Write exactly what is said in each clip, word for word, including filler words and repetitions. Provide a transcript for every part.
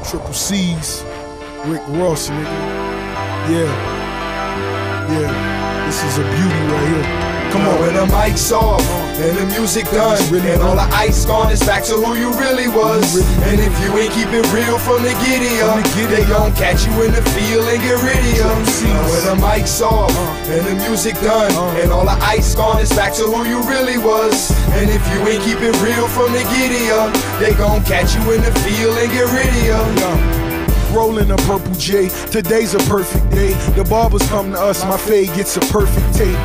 Triple C's, Rick Ross, nigga. Yeah, yeah, this is a beauty right here. Come on. When the mic's off and the music done really and all the ice gone, it's back to who you really was. Really and if you ain't keep it real from the giddy up, they gon' catch you in the field and get rid of you. When the mic's off and the music done and all the ice gone, it's back to who you really was. And if you ain't keep it real from the giddy up, they gon' catch you in the field and get rid of you. Rolling a purple J, today's a perfect day. The barbers come to us, my fade gets a perfect tape.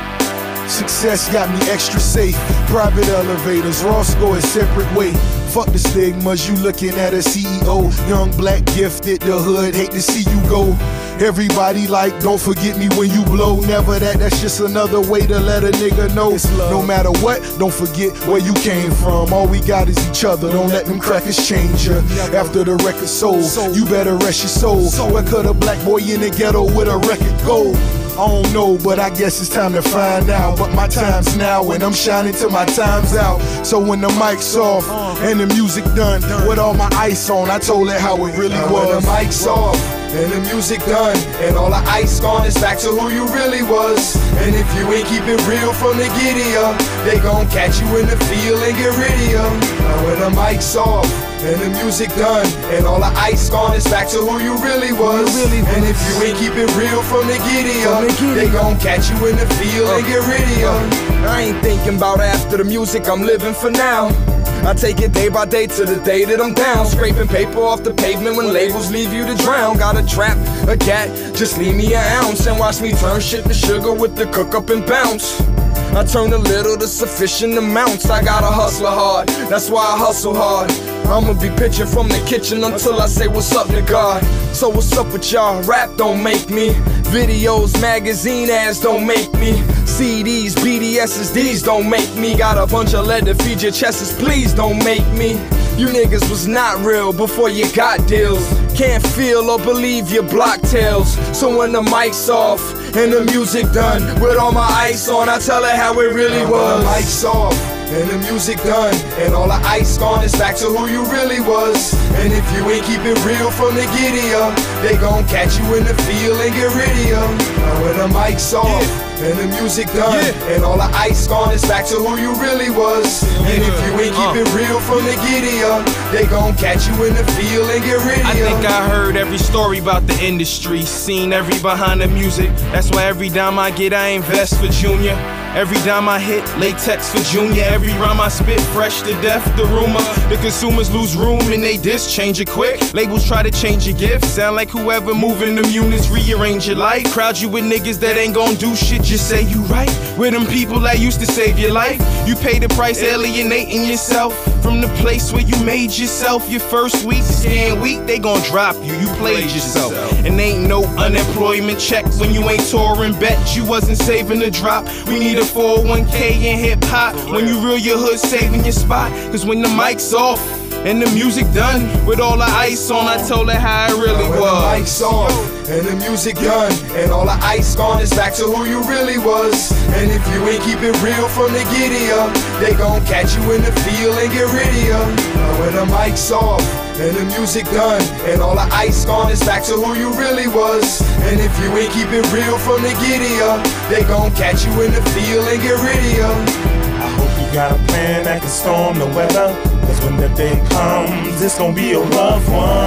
Success got me extra safe. Private elevators, Ross go a separate way. Fuck the stigmas, you looking at a C E O. Young, black, gifted, the hood, hate to see you go. Everybody like, don't forget me when you blow. Never that, that's just another way to let a nigga know. No matter what, don't forget where you came from. All we got is each other, don't let them crackers change ya. After the record sold, you better rest your soul. Where could a black boy in the ghetto with a record go? I don't know, but I guess it's time to find out. But my time's now, and I'm shining till my time's out. So when the mic's off and the music done, with all my ice on, I told it how it really was. When the mic's off and the music done and all the ice gone, it's back to who you really was. And if you ain't keep it real from the giddy up, they gon' catch you in the field and get rid of you. When the mic's off and the music done and all the ice gone, it's back to who you really was. And if you ain't keep it real from the giddy up, they gon' catch you in the field and get rid of you. I ain't thinking about after the music, I'm living for now. I take it day by day to the day that I'm down. Scraping paper off the pavement when labels leave you to drown. Got a trap, a gat, just leave me an ounce and watch me turn shit to sugar with the cook up and bounce. I turn a little to sufficient amounts. I gotta hustle hard, that's why I hustle hard. I'ma be pitching from the kitchen until I say what's up to God. So what's up with y'all? Rap don't make me. Videos, magazine ads don't make me. C Ds, B D Ss, these don't make me. Got a bunch of lead to feed your chests, please don't make me. You niggas was not real before you got deals. Can't feel or believe your block tales. So when the mic's off and the music done, with all my ice on, I tell her how it really was. When the mic's off and the music done and all the ice gone, it's back to who you really was. And if you ain't keep it real from the giddy up, they gon' catch you in the field and get rid of you. When the mic's off yeah. and the music done yeah. and all the ice gone, it's back to who you really was. And if you ain't keep it real from the giddy up, they gon' catch you in the field and get rid of you. I think I heard every story about the industry, seen every behind the music. That's why every dime I get, I invest for Junior. Every dime I hit, latex for Junior. Every rhyme I spit, fresh to death. The rumor, the consumers lose room and they diss, change it quick. Labels try to change your gift. Sound like whoever moving them units, rearrange your life. Crowd you with niggas that ain't gon' do shit, just say you right. With them people that used to save your life. You pay the price, alienating yourself from the place where you made yourself. Your first week, scan week, they gon' drop you. You played yourself. And ain't no unemployment check when you ain't touring. Bet you wasn't saving the drop. We need a four oh one K in hip hop. When you real, your hood saving your spot. Cause when the mic's off and the music done, with all the ice on, I told her how it really when was. The mic's off and the music done and all the ice gone, it's back to who you really was. And if you ain't keep it real from the giddy up, they gon' catch you in the field and get rid of you. When the mic's off and the music done and all the ice gone, it's back to who you really was. And if you ain't keep it real from the giddy up, they gon' catch you in the field and get rid of you. I hope you got a plan that can storm the weather, cause when the day comes, it's gonna be a rough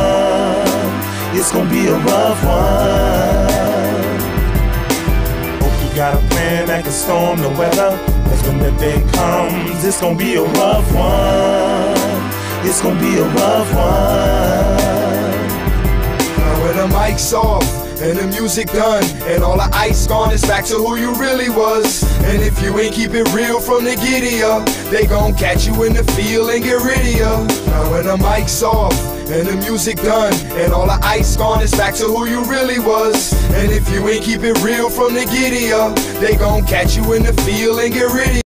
one. It's gonna be a rough one. Hope you got a plan that can storm the weather, cause when the day comes, it's gonna be a rough one. It's gonna be a rough one. When the mic's off and the music done and all the ice gone, it's back to who you really was. And if you ain't keep it real from the giddy up, they gon' catch you in the field and get rid of you. Now when the mic's off and the music done and all the ice gone, it's back to who you really was. And if you ain't keep it real from the giddy up, they gon' catch you in the field and get rid of you.